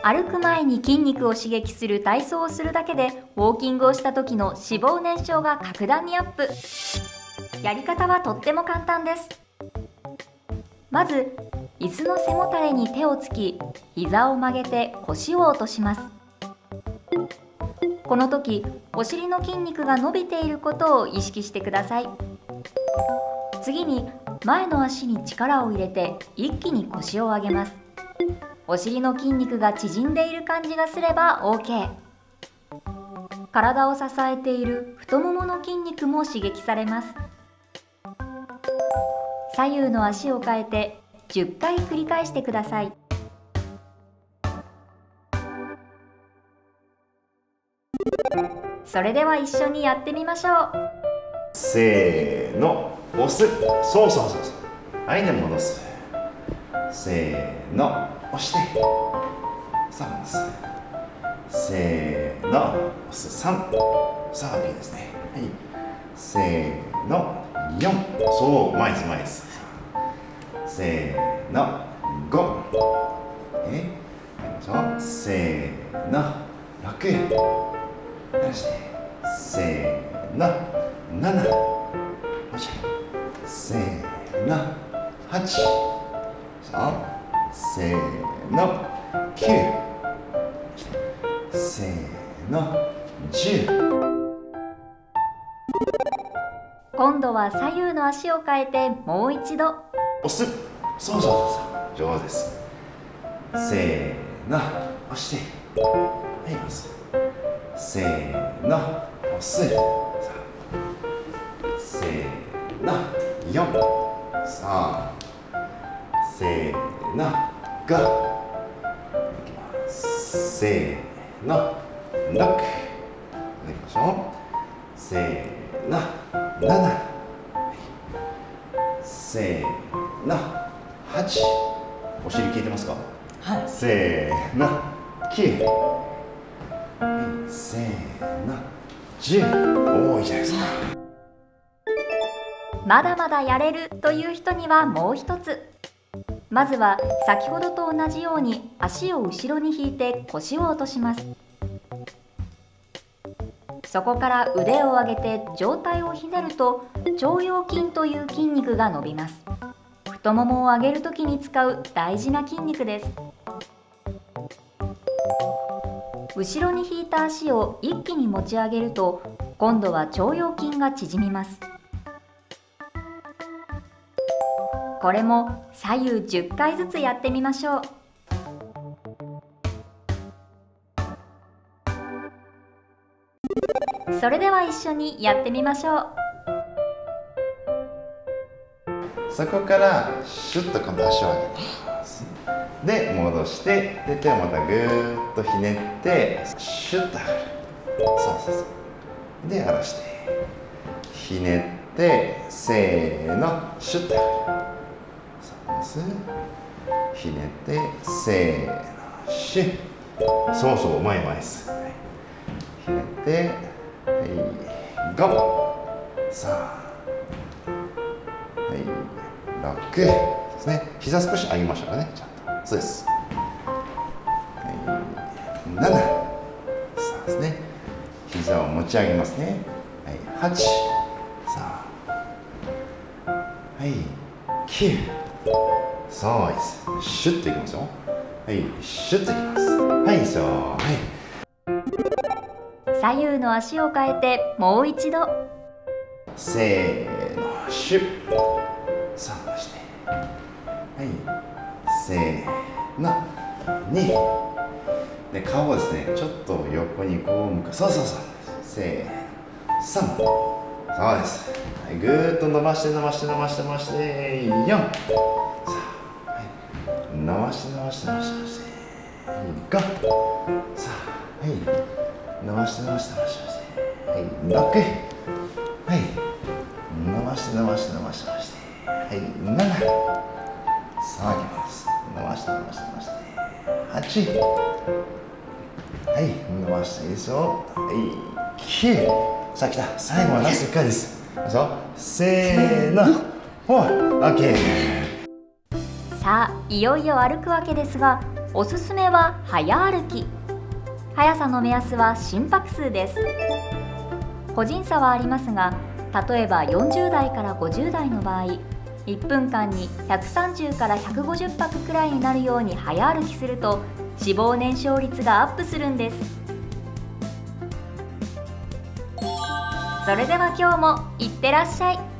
歩く前に筋肉を刺激する体操をするだけで、ウォーキングをした時の脂肪燃焼が格段にアップ。やり方はとっても簡単です。まず、椅子の背もたれに手をつき、膝を曲げて腰を落とします。この時、お尻の筋肉が伸びていることを意識してください。次に、前の足に力を入れて一気に腰を上げます。お尻の筋肉が縮んでいる感じがすれば OK。体を支えている太ももの筋肉も刺激されます。左右の足を変えて10回繰り返してください。それでは一緒にやってみましょう。 せーの、押す。そうそうそうそう。はい、で戻す。せーの、押して。さあ戻す。せーの、押す。3。さあいいですね。はい。せーの、4。そう、前です、前です。せーの、5。せーの、6。せーの、7。せーの、8。せーの、9。せーの、10。 今度は左右の足を変えてもう一度。 押す。そうそうそうそう。上手です。せーの、押して。はい、押す。せーの、押す。せーの、4。さあ、せーの、5。いきます。せーの、6。いきましょう。せーの、7。せーの、8。お尻効いてますか？ はい。 せーの、9。せーの、10。多いじゃないですか。 まだまだやれるという人にはもう一つ。まずは先ほどと同じように足を後ろに引いて腰を落とします。そこから腕を上げて上体をひねると腸腰筋という筋肉が伸びます。太ももを上げるときに使う大事な筋肉です。後ろに引いた足を一気に持ち上げると今度は腸腰筋が縮みます。これも左右10回ずつやってみましょう。それでは一緒にやってみましょう。 そこからシュッと今度足を上げます。で戻して、で手をまたぐーっとひねってシュッと上がる。そうそうそう。で下ろしてひねってせーのシュッと上がる。そうです。ひねってせーのシュッ。そうそう、前前です。ひねってはい、5。さあはい、6ですね。膝少し上げましょうかね、ちゃんと。そうです。はい、7。そうですね。膝を持ち上げますね。はい、8。さあはい、9。そうです。シュッといきますよ。はい、シュッといきます。はい、そう。はい。 左右の足を変えてもう一度。 せーの、シュッ。さあ、出して。はい。せーの、2。で、顔をですね、ちょっと横にこう向かう。そうそうそう。せーの、3。そうです。はい、ぐーっと伸ばして伸ばして伸ばして伸ばして、4。さあ、はい。伸ばして伸ばして伸ばして伸ばして、5。さあ、はい。伸ばして伸ばして伸ばして伸ばして、はい、6。はい。伸ばして伸ばして伸ばして伸ばして、はい、7。さあ、いきます。伸ばして伸ばして伸ばして、8。はい、伸ばしていいですよ。はい、9。さあ、来た。最後はラスト1回です。せーの、4。OK。 さあ、いよいよ歩くわけですが、 おすすめは早歩き。速さの目安は心拍数です。個人差はありますが、例えば40代から50代の場合、1分間に130から150拍くらいになるように早歩きすると脂肪燃焼率がアップするんです。それでは今日もいってらっしゃい。